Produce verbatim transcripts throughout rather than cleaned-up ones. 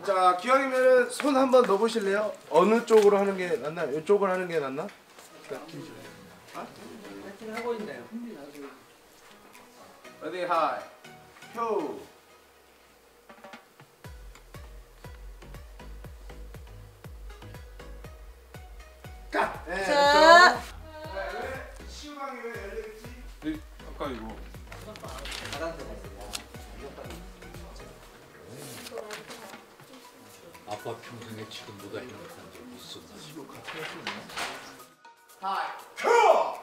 자, 기왕이면 손 한번 넣어보실래요? 어느 쪽으로 하는 게 낫나? 이쪽으로 하는 게 낫나? 파이팅 하고 있네요. 어디 하이 큐. 까. 네, 자. 왜 시우방이 왜 열리겠지? 이 아까 이거 아빠 평생에 지금보다 행복한 적이 있었나? 하이 큐.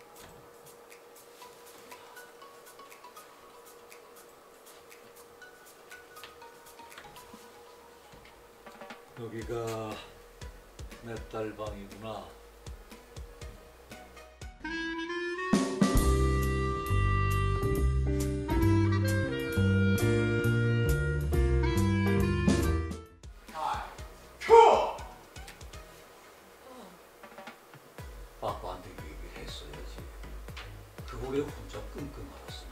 여기가 내 딸 방이구나. 아빠한테 얘기를 했어야지. 그걸 왜 혼자 끙끙 앓았어?